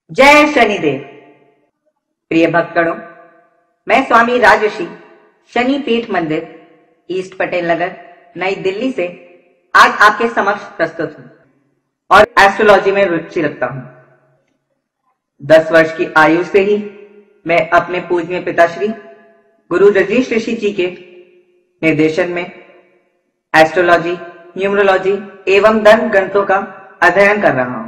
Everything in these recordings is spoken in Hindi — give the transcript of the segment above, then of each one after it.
जय शनिदेव। प्रिय भक्तगणों, मैं स्वामी राजर्षि शनि पीठ मंदिर, ईस्ट पटेल नगर, नई दिल्ली से आज आपके समक्ष प्रस्तुत हूं और एस्ट्रोलॉजी में रुचि रखता हूं। 10 वर्ष की आयु से ही मैं अपने पूजनीय पिताश्री गुरु रजनीश ऋषि जी के निर्देशन में एस्ट्रोलॉजी, न्यूमरोलॉजी एवं धर्म ग्रंथों का अध्ययन कर रहा हूं।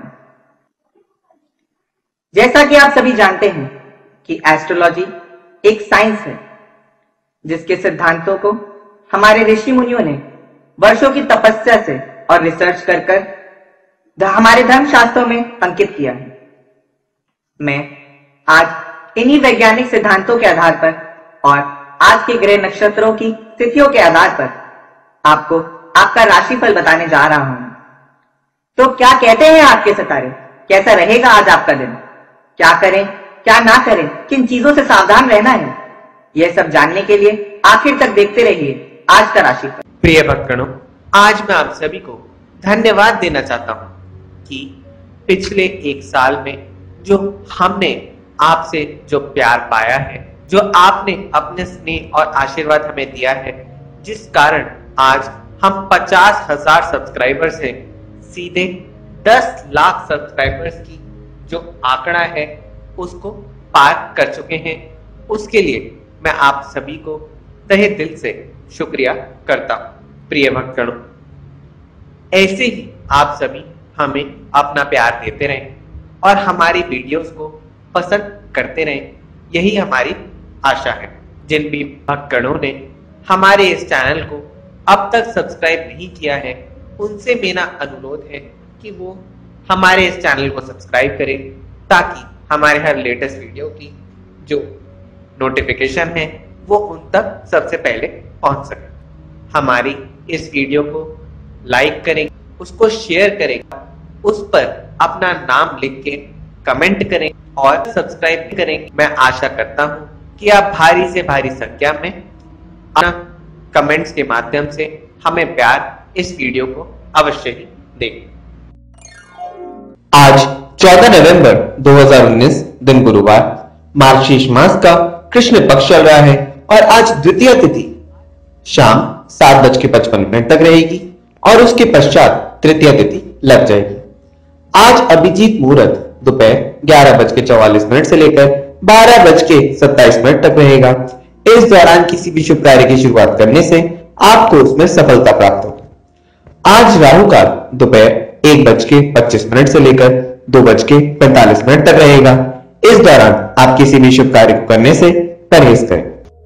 जैसा कि आप सभी जानते हैं कि एस्ट्रोलॉजी एक साइंस है जिसके सिद्धांतों को हमारे ऋषि मुनियों ने वर्षों की तपस्या से और रिसर्च कर हमारे धर्म शास्त्रों में अंकित किया है। मैं आज इन्हीं वैज्ञानिक सिद्धांतों के आधार पर और आज के ग्रह नक्षत्रों की तिथियों के आधार पर आपको आपका राशिफल बताने जा रहा हूं। तो क्या कहते हैं आपके सितारे, कैसा रहेगा आज आपका दिन, क्या करें क्या ना करें, किन चीजों से सावधान रहना है, यह सब जानने के लिए आखिर तक देखते रहिए आज का राशिफल। प्रिय भक्तगणों, आज मैं आप सभी को धन्यवाद देना चाहता हूं कि पिछले एक साल में जो हमने आपसे जो प्यार पाया है, जो आपने अपने स्नेह और आशीर्वाद हमें दिया है, जिस कारण आज हम 50,000 सब्सक्राइबर्स हैं, सीधे 10 लाख सब्सक्राइबर्स की जो आंकड़ा है उसको पार कर चुके हैं। उसके लिए मैं आप सभी को तहे दिल से शुक्रिया करता हूं। प्रिय भक्तगणों, ऐसे ही आप सभी हमें अपना प्यार देते रहें और हमारी वीडियोस को पसंद करते रहें, यही हमारी आशा है। जिन भी भक्तगणों ने हमारे इस चैनल को अब तक सब्सक्राइब नहीं किया है, उनसे मेरा अनुरोध है कि वो हमारे इस चैनल को सब्सक्राइब करें ताकि हमारे हर लेटेस्ट वीडियो की जो नोटिफिकेशन है वो उन तक सबसे पहले पहुंच सके। हमारी इस वीडियो को लाइक करें, उसको शेयर करें, उस पर अपना नाम लिख के कमेंट करें और सब्सक्राइब करें। मैं आशा करता हूं कि आप भारी से भारी संख्या में अपना कमेंट्स के माध्यम से हमें प्यार इस वीडियो को अवश्य ही दें। आज 14 नवंबर 2019 दिन गुरुवार, मार्गशीर्ष मास का कृष्ण पक्ष चल रहा है और आज द्वितीय तिथि शाम 7:55 तक रहेगी और उसके पश्चात तृतीय तिथि लग जाएगी। आज अभिजीत मुहूर्त दोपहर 11:44 से लेकर 12:27 तक रहेगा। इस दौरान किसी भी शुभ कार्य की शुरुआत करने से आपको उसमें सफलता प्राप्त होगी। आज राहु काल दोपहर 1:25 से लेकर 2:45 तक रहेगा। इस दौरान आप किसी भी शुभ कार्य को करने से परहेज करें।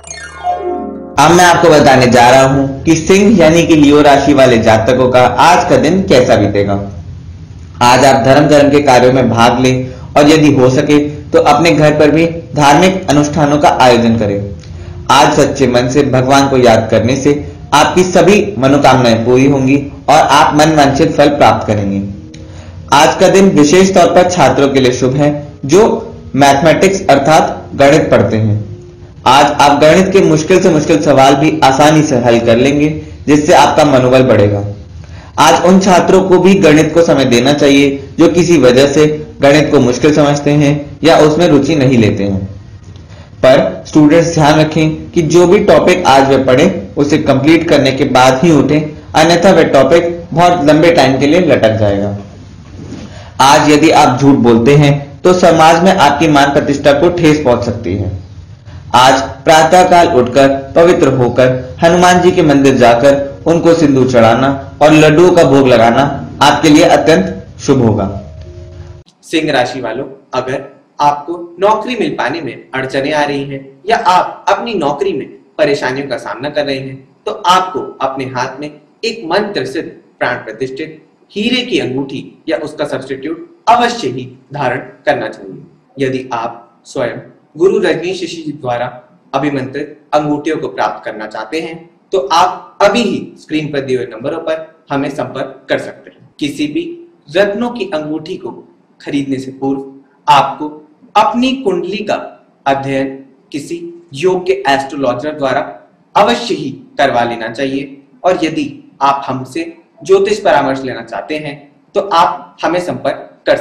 अब मैं आपको बताने जा रहा हूं कि सिंह यानी कि लियो राशि वाले जातकों का आज का दिन कैसा बीतेगा। आज आप धर्म के कार्यों में भाग लें और यदि हो सके तो अपने घर पर भी धार्मिक अनुष्ठानों का आयोजन करें। आज सच्चे मन से भगवान को याद करने से आपकी सभी मनोकामनाएं पूरी होंगी और आप मनवांछित फल प्राप्त करेंगे। आज का दिन विशेष तौर पर छात्रों के लिए शुभ है जो मैथमेटिक्स अर्थात गणित पढ़ते हैं। आज आप गणित के मुश्किल से मुश्किल सवाल भी आसानी से हल कर लेंगे, जिससे आपका मनोबल बढ़ेगा। आज उन छात्रों को भी गणित को समय देना चाहिए जो किसी वजह से गणित को मुश्किल समझते हैं या उसमें रुचि नहीं लेते हैं। पर स्टूडेंट्स ध्यान रखें कि जो भी टॉपिक आज वे पढ़े उसे कंप्लीट करने के बाद ही उठें, अन्यथा वह टॉपिक बहुत लंबे टाइम के लिए लटक जाएगा। आज यदि आप झूठ बोलते हैं तो समाज में आपकी मान प्रतिष्ठा को ठेस पहुंच सकती है। आज प्रातः काल उठकर पवित्र होकर हनुमान जी के मंदिर जाकर उनको सिंदूर चढ़ाना और लड्डुओं का भोग लगाना आपके लिए अत्यंत शुभ होगा। सिंह राशि वालों, अगर आपको नौकरी मिल पाने में अड़चने आ रही हैं या आप अपनी नौकरी में परेशानियों का सामना कर रहे हैं, तो आपको अपने हाथ में एक मंत्र सिद्ध प्राण प्रतिष्ठित हीरे की अंगूठी या उसका सब्स्टिट्यूट अवश्य ही धारण करना चाहिए। यदि आप स्वयं गुरु रजनीश ऋषि जी द्वारा अभिमंत्रित अंगूठियों को प्राप्त करना चाहते हैं तो आप अभी ही स्क्रीन पर दिए हुए नंबरों पर हमें संपर्क कर सकते हैं। किसी भी रत्नों की अंगूठी को खरीदने से पूर्व आपको अपनी कुंडली का अध्ययन किसी योग्य एस्ट्रोलॉजर द्वारा अवश्य ही करवा लेना चाहिए। और यदि आप हमसे ज्योतिष परामर्श लेना चाहते हैं तो आप हमें संपर्क कर सकते हैं।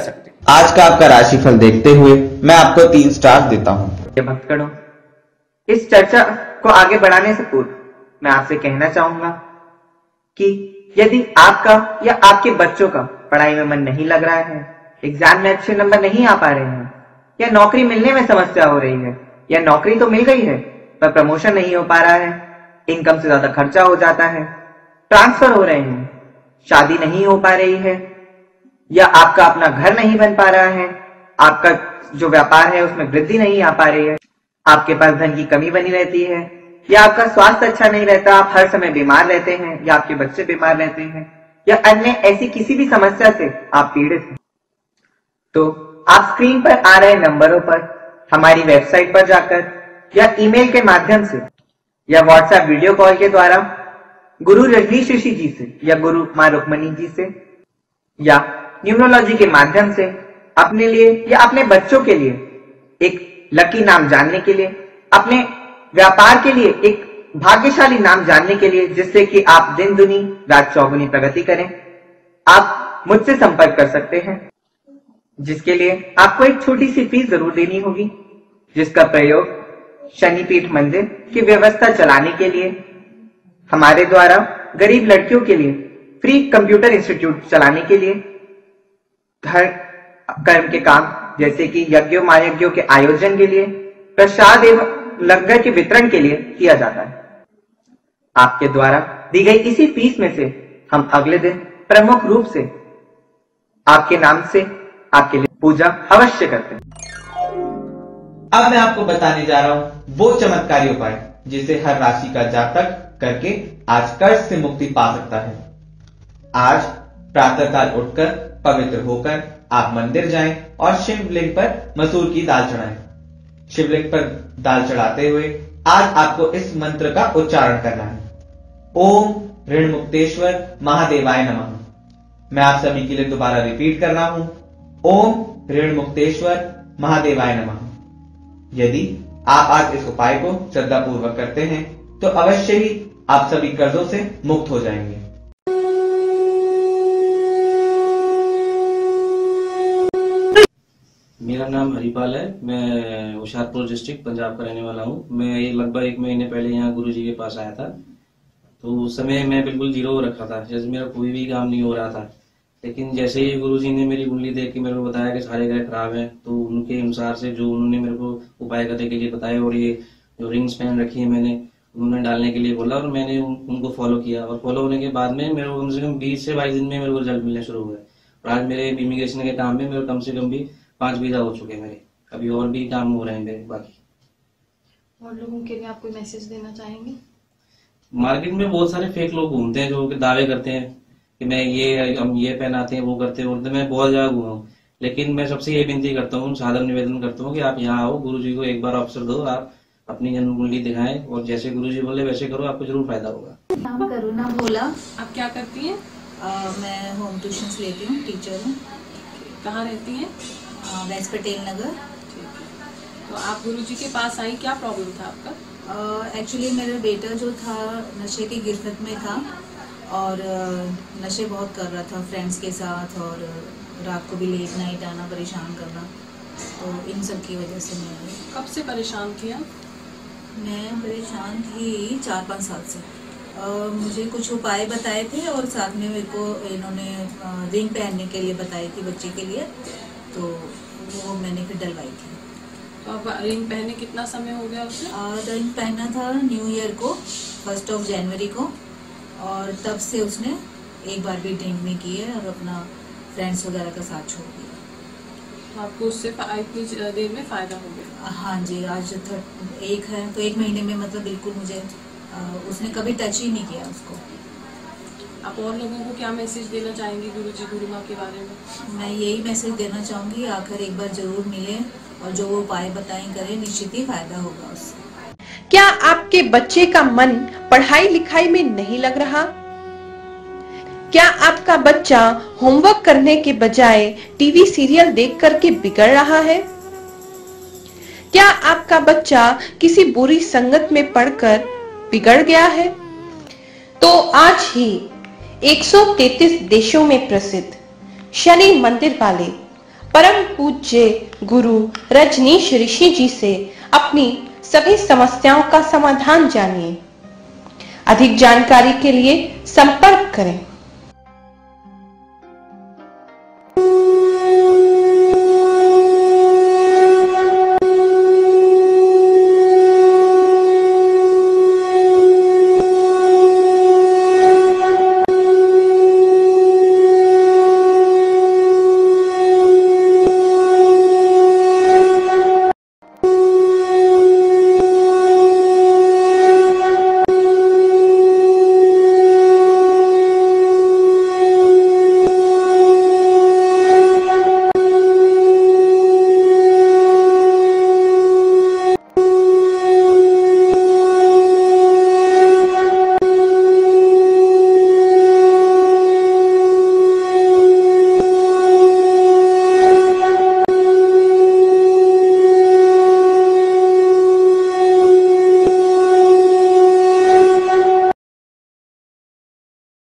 आज का आपका राशिफल देखते हुए मैं आपको 3 स्टार देता हूं। भक्तगणों, इस चर्चा को आगे बढ़ाने से पूर्व मैं आपसे कहना चाहूंगा कि यदि आपका या आपके बच्चों का पढ़ाई में मन नहीं लग रहा है, एग्जाम में अच्छे नंबर नहीं आ पा रहे हैं, या नौकरी मिलने में समस्या हो रही है, या नौकरी तो मिल गई है पर प्रमोशन नहीं हो पा रहा है, इनकम से ज्यादा खर्चा हो जाता है, ट्रांसफर हो रहे हैं, शादी नहीं हो पा रही है, या आपका अपना घर नहीं बन पा रहा है, आपका जो व्यापार है उसमें वृद्धि नहीं आ पा रही है, आपके पास धन की कमी बनी रहती है, या आपका स्वास्थ्य अच्छा नहीं रहता, आप हर समय बीमार रहते हैं, या आपके बच्चे बीमार रहते हैं, या अन्य ऐसी किसी भी समस्या से आप पीड़ित हैं, तो आप स्क्रीन पर आ रहे नंबरों पर हमारी वेबसाइट पर जाकर या ईमेल के माध्यम से या व्हाट्सएप वीडियो कॉल के द्वारा गुरु रजनीश ऋषि जी से या गुरु मां रुक्मणी जी से या न्यूमरोलॉजी के माध्यम से अपने लिए या अपने बच्चों के लिए एक लकी नाम जानने के लिए, अपने व्यापार के लिए एक भाग्यशाली नाम जानने के लिए, जिससे कि आप दिन दुनी रात चौगुनी प्रगति करें, आप मुझसे संपर्क कर सकते हैं, जिसके लिए आपको एक छोटी सी फीस जरूर देनी होगी, जिसका प्रयोग शनिपीठ मंदिर की व्यवस्था चलाने के लिए, हमारे द्वारा गरीब लड़कियों के लिए फ्री कंप्यूटर इंस्टीट्यूट चलाने के लिए, कर्म के काम जैसे कि यज्ञों महायज्ञों के आयोजन के लिए, प्रसाद एवं लंगर के वितरण के लिए किया जाता है। आपके द्वारा दी गई इसी फीस में से हम अगले दिन प्रमुख रूप से आपके नाम से आपके लिए पूजा अवश्य करते हैं। अब मैं आपको बताने जा रहा हूं वो चमत्कारी उपाय जिसे हर राशि का जातक करके आज कर्ज से मुक्ति पा सकता है। आज प्रातःकाल उठकर पवित्र होकर आप मंदिर जाएं और शिवलिंग पर मसूर की दाल चढ़ाएं। शिवलिंग पर दाल चढ़ाते हुए आज आपको इस मंत्र का उच्चारण करना है। ओम ऋण मुक्तेश्वर महादेवाय नमः। मैं आप सभी के लिए दोबारा रिपीट कर रहा हूं। ओम ऋण मुक्तेश्वर महादेवाय नमः। यदि आप आज इस उपाय को श्रद्धापूर्वक करते हैं तो अवश्य ही आप सभी कर्जों से मुक्त हो जाएंगे। मेरा नाम हरिपाल है। मैं होशियारपुर डिस्ट्रिक्ट पंजाब का रहने वाला हूँ। मैं लगभग 1 महीने पहले यहाँ गुरुजी के पास आया था, तो उस समय मैं बिल्कुल जीरो हो रखा था, जैसे मेरा कोई भी काम नहीं हो रहा था। लेकिन जैसे ही गुरुजी ने मेरी कुंडली देख के मेरे को बताया कि सारे ग्रह खराब हैं, तो उनके अनुसार से जो उन्होंने मेरे को उपाय करने के लिए बताया, और ये जो रिंग्स पहन रखी है मैंने, उन्होंने डालने के लिए बोला और मैंने उनको फॉलो किया। और फॉलो होने के बाद में मेरे को कम से कम 20 से 22 दिन में मेरे को रिजल्ट मिलने शुरू हुए। और आज मेरे इमिग्रेशन के काम में मेरे कम से कम भी 5 वीजा हो चुके हैं मेरे। अभी और भी काम हो रहे हैं मेरे बाकी। और लोगों के लिए आप कोई मैसेज देना चाहेंगे? मार्केट में बहुत सारे फेक लोग घूमते हैं जो दावे करते हैं कि मैं हम ये पहनाते हैं, वो करते हैं। मैं बहुत जगह घूमा हूँ, लेकिन मैं सबसे ये विनती करता हूँ, सादर निवेदन करता हूँ कि आप यहाँ आओ, गुरुजी को एक बार अवसर दो, आप अपनी जन्म कुंडली दिखाएं और जैसे गुरुजी बोले वैसे करो, आपको जरूर फायदा होगा। नाम करुणा भोला। आप क्या करती हैं? मैं होम ट्यूशंस लेती हूँ, टीचर हूँ। कहाँ रहती हैं? वेस्ट पटेल नगर। तो आप गुरुजी के पास आई, क्या प्रॉब्लम था आपका? एक्चुअली मेरा बेटा जो था नशे की गिरफ्त में था और नशे बहुत कर रहा था फ्रेंड्स के साथ, और रात को भी लेट नाइट आना, परेशान करना, तो इन सब की वजह से मैं। कब से परेशान थी आप? मैं परेशान थी 4-5 साल से। मुझे कुछ उपाय बताए थे और साथ में मेरे को इन्होंने रिंग पहनने के लिए बताई थी बच्चे के लिए, तो वो मैंने फिर डलवाई थी। तो अब रिंग पहने कितना समय हो गया उसे? रिंग पहना था न्यू ईयर को, 1 जनवरी को, और तब से उसने एक बार भी ड्रिंक नहीं की है और अपना फ्रेंड्स वगैरह का साथ छोड़ दिया। आपको उससे इतनी देर में फायदा हो गया? हाँ जी, आज एक है तो 1 महीने में मतलब बिल्कुल मुझे उसने कभी टच ही नहीं किया उसको। आप और लोगों को क्या मैसेज देना चाहेंगे गुरुजी गुरु माँ के बारे में? मैं यही मैसेज देना चाहूँगी, आकर एक बार जरूर मिले और जो वो उपाय बताएं करें, निश्चित ही फायदा होगा उससे। क्या आपके बच्चे का मन पढ़ाई लिखाई में नहीं लग रहा? क्या आपका बच्चा होमवर्क करने के बजाय टीवी सीरियल देख करके बिगड़ रहा है? क्या आपका बच्चा किसी बुरी संगत में पड़कर बिगड़ गया है? तो आज ही 133 देशों में प्रसिद्ध शनि मंदिर वाले परम पूज्य गुरु रजनीश ऋषि जी से अपनी सभी समस्याओं का समाधान जानिए। अधिक जानकारी के लिए संपर्क करें।